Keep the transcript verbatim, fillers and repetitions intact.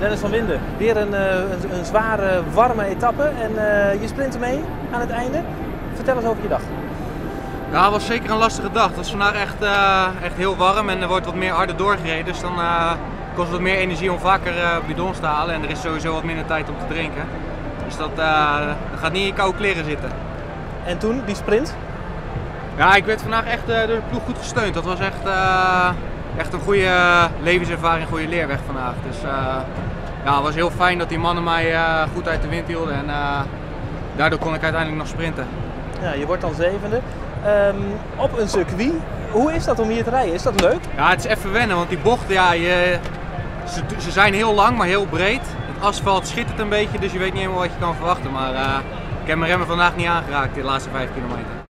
Dennis van Winden, weer een, een, een zware, warme etappe en uh, je sprint mee aan het einde. Vertel eens over je dag. Ja, het was zeker een lastige dag. Het was vandaag echt, uh, echt heel warm en er wordt wat meer harder doorgereden. Dus dan uh, kost het wat meer energie om vaker uh, bidons te halen en er is sowieso wat minder tijd om te drinken. Dus dat, uh, dat gaat niet in je koude kleren zitten. En toen, die sprint? Ja, ik werd vandaag echt uh, door de ploeg goed gesteund. Dat was echt, uh, echt een goede levenservaring, een goede leerweg vandaag. Dus uh, ja, het was heel fijn dat die mannen mij uh, goed uit de wind hielden en uh, daardoor kon ik uiteindelijk nog sprinten. Ja, je wordt dan zevende. Um, op een circuit, hoe is dat om hier te rijden? Is dat leuk? Ja, het is even wennen, want die bochten, ja, je, ze, ze zijn heel lang, maar heel breed. Het asfalt schittert een beetje, dus je weet niet helemaal wat je kan verwachten. Maar uh, ik heb mijn remmen vandaag niet aangeraakt de laatste vijf kilometer.